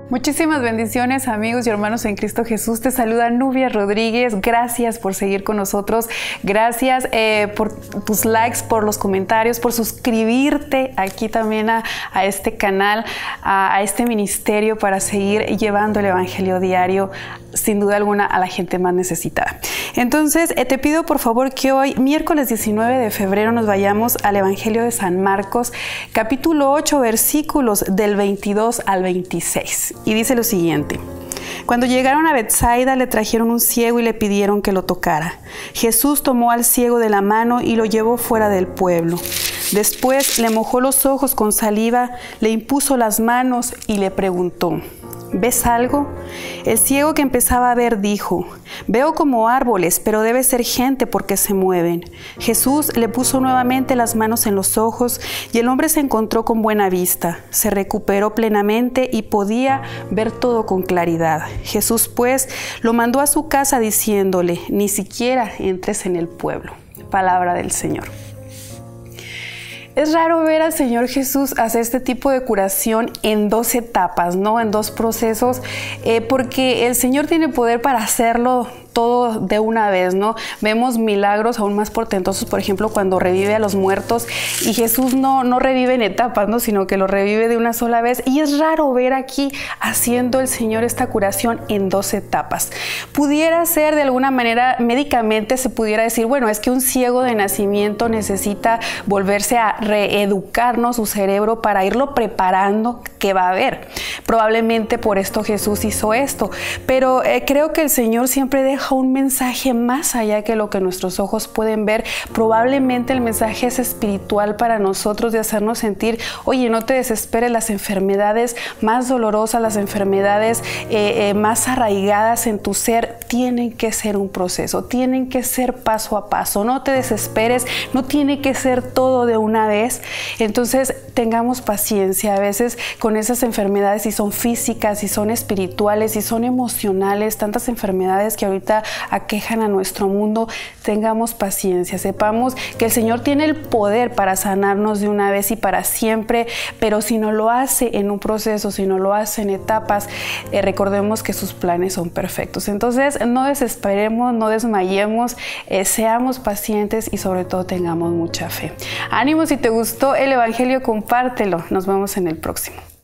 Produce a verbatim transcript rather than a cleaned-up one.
Muchísimas bendiciones, amigos y hermanos en Cristo Jesús. Te saluda Nubia Rodríguez. Gracias por seguir con nosotros. Gracias eh, por tus likes, por los comentarios, por suscribirte aquí también a, a este canal, a, a este ministerio para seguir llevando el Evangelio diario, sin duda alguna, a la gente más necesitada. Entonces, eh, te pido por favor que hoy, miércoles diecinueve de febrero, nos vayamos al Evangelio de San Marcos, capítulo ocho, versículos del veintidós al veintiséis. Y dice lo siguiente: cuando llegaron a Betsaida, le trajeron un ciego y le pidieron que lo tocara. Jesús tomó al ciego de la mano y lo llevó fuera del pueblo. Después le mojó los ojos con saliva, le impuso las manos y le preguntó: ¿ves algo? El ciego, que empezaba a ver, dijo: veo como árboles, pero debe ser gente porque se mueven. Jesús le puso nuevamente las manos en los ojos y el hombre se encontró con buena vista. Se recuperó plenamente y podía ver todo con claridad. Jesús, pues, lo mandó a su casa diciéndole: ni siquiera entres en el pueblo. Palabra del Señor. Es raro ver al Señor Jesús hacer este tipo de curación en dos etapas, ¿no? En dos procesos, eh, porque el Señor tiene poder para hacerlo todo de una vez, ¿no? Vemos milagros aún más portentosos, por ejemplo, cuando revive a los muertos, y Jesús no, no revive en etapas, ¿no? Sino que lo revive de una sola vez, y es raro ver aquí haciendo el Señor esta curación en dos etapas. Pudiera ser de alguna manera, médicamente se pudiera decir, bueno, es que un ciego de nacimiento necesita volverse a reeducar, ¿no? Su cerebro para irlo preparando que va a haber. Probablemente por esto Jesús hizo esto, pero eh, creo que el Señor siempre deja un mensaje más allá que lo que nuestros ojos pueden ver. Probablemente el mensaje es espiritual para nosotros, de hacernos sentir: oye, no te desesperes, las enfermedades más dolorosas, las enfermedades eh, eh, más arraigadas en tu ser, tienen que ser un proceso, tienen que ser paso a paso. No te desesperes, no tiene que ser todo de una vez. Entonces, tengamos paciencia. A veces con esas enfermedades, si son físicas, si son espirituales, si son emocionales, tantas enfermedades que ahorita aquejan a nuestro mundo, tengamos paciencia. Sepamos que el Señor tiene el poder para sanarnos de una vez y para siempre, pero si no lo hace en un proceso, si no lo hace en etapas, eh, recordemos que sus planes son perfectos. Entonces, no desesperemos, no desmayemos, eh, seamos pacientes y sobre todo tengamos mucha fe. Ánimo. Si te gustó el Evangelio, compártelo. Nos vemos en el próximo.